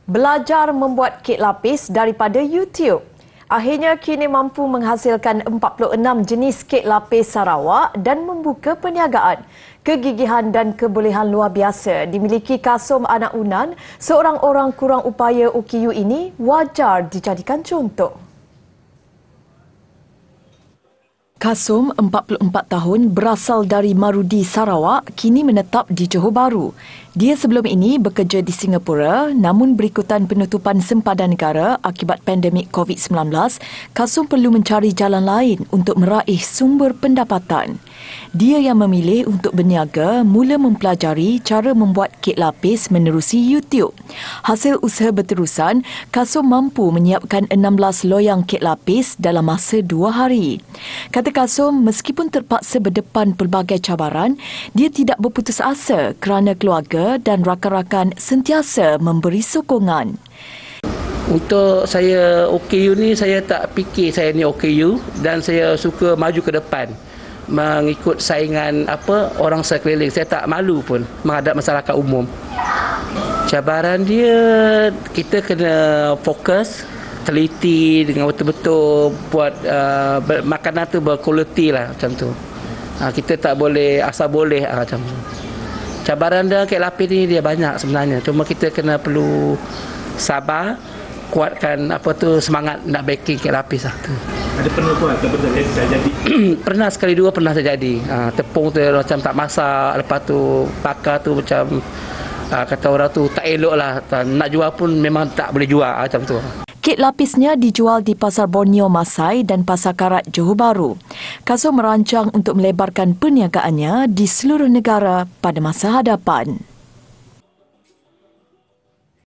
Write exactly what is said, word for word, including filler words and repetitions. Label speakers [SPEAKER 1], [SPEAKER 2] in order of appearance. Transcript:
[SPEAKER 1] Belajar membuat kek lapis daripada YouTube. Akhirnya kini mampu menghasilkan empat puluh enam jenis kek lapis Sarawak dan membuka perniagaan. Kegigihan dan kebolehan luar biasa dimiliki Kasum Anak Unan, seorang orang kurang upaya U K U ini wajar dijadikan contoh. Kasum, empat puluh empat tahun, berasal dari Marudi, Sarawak, kini menetap di Johor Bahru. Dia sebelum ini bekerja di Singapura, namun berikutan penutupan sempadan negara akibat pandemik COVID sembilan belas, Kasum perlu mencari jalan lain untuk meraih sumber pendapatan. Dia yang memilih untuk berniaga mula mempelajari cara membuat kek lapis menerusi YouTube. Hasil usaha berterusan, Kasum mampu menyiapkan enam belas loyang kek lapis dalam masa dua hari. Kata Kasum, meskipun terpaksa berdepan pelbagai cabaran, dia tidak berputus asa kerana keluarga dan rakan-rakan sentiasa memberi sokongan.
[SPEAKER 2] Untuk saya O K U ni, saya tak fikir saya ni O K U dan saya suka maju ke depan mengikut saingan apa orang sekeliling. Saya tak malu pun menghadap masyarakat umum. Cabaran dia, kita kena fokus, teliti dengan betul-betul buat uh, makanan tu berkualiti lah macam tu. Ha, kita tak boleh asal boleh ha, macam tu. Cabaran dia kek lapis ni dia banyak sebenarnya. Cuma kita kena perlu sabar, kuatkan apa tu semangat nak baking kek lapis lah tu.
[SPEAKER 3] Ada pernah buat ke benda yang tak jadi?
[SPEAKER 2] Pernah sekali dua pernah terjadi. Ha, tepung tu macam tak masak, lepas tu bakar tu macam ha, kata orang tu tak elok lah. Nak jual pun memang tak boleh jual ha, macam tu.
[SPEAKER 1] Kek lapisnya dijual di Pasar Borneo Masai dan Pasar Karat Johor Bahru. Kasum merancang untuk melebarkan perniagaannya di seluruh negara pada masa hadapan.